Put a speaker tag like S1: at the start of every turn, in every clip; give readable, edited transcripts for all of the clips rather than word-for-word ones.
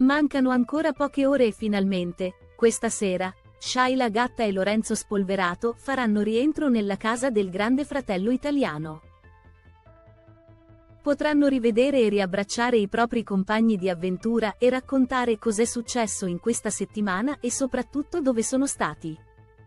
S1: Mancano ancora poche ore e finalmente, questa sera, Shayla Gatta e Lorenzo Spolverato faranno rientro nella casa del Grande Fratello italiano. Potranno rivedere e riabbracciare i propri compagni di avventura e raccontare cos'è successo in questa settimana e soprattutto dove sono stati.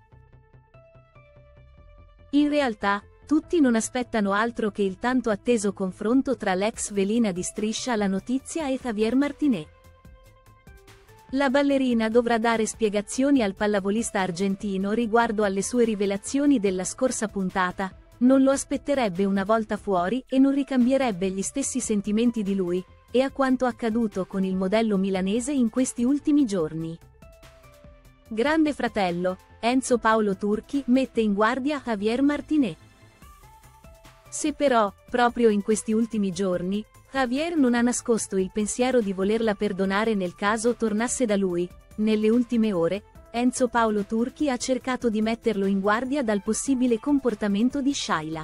S1: In realtà, tutti non aspettano altro che il tanto atteso confronto tra l'ex velina di Striscia la Notizia e Javier Martinez. La ballerina dovrà dare spiegazioni al pallavolista argentino riguardo alle sue rivelazioni della scorsa puntata, non lo aspetterebbe una volta fuori e non ricambierebbe gli stessi sentimenti di lui, e a quanto accaduto con il modello milanese in questi ultimi giorni. Grande Fratello, Enzo Paolo Turchi mette in guardia Javier Martinez. Se però, proprio in questi ultimi giorni, Javier non ha nascosto il pensiero di volerla perdonare nel caso tornasse da lui, nelle ultime ore, Enzo Paolo Turchi ha cercato di metterlo in guardia dal possibile comportamento di Shayla.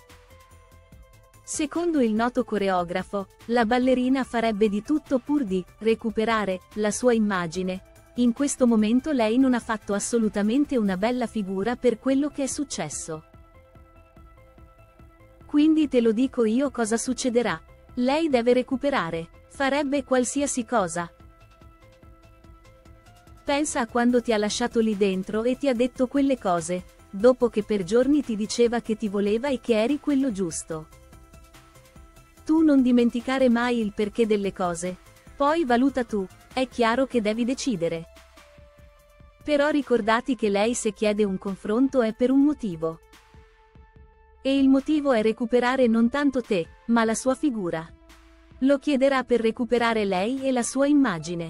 S1: Secondo il noto coreografo, la ballerina farebbe di tutto pur di recuperare la sua immagine. In questo momento lei non ha fatto assolutamente una bella figura per quello che è successo. Quindi te lo dico io cosa succederà. Lei deve recuperare, farebbe qualsiasi cosa. Pensa a quando ti ha lasciato lì dentro e ti ha detto quelle cose, dopo che per giorni ti diceva che ti voleva e che eri quello giusto. Tu non dimenticare mai il perché delle cose. Poi valuta tu, è chiaro che devi decidere. Però ricordati che lei se chiede un confronto è per un motivo. E il motivo è recuperare non tanto te, ma la sua figura. Lo chiederà per recuperare lei e la sua immagine.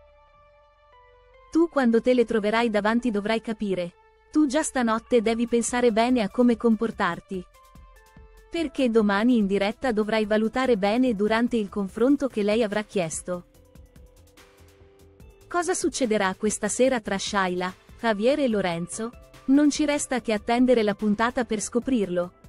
S1: Tu quando te le troverai davanti dovrai capire. Tu già stanotte devi pensare bene a come comportarti. Perché domani in diretta dovrai valutare bene durante il confronto che lei avrà chiesto. Cosa succederà questa sera tra Shayla, Javier e Lorenzo? Non ci resta che attendere la puntata per scoprirlo.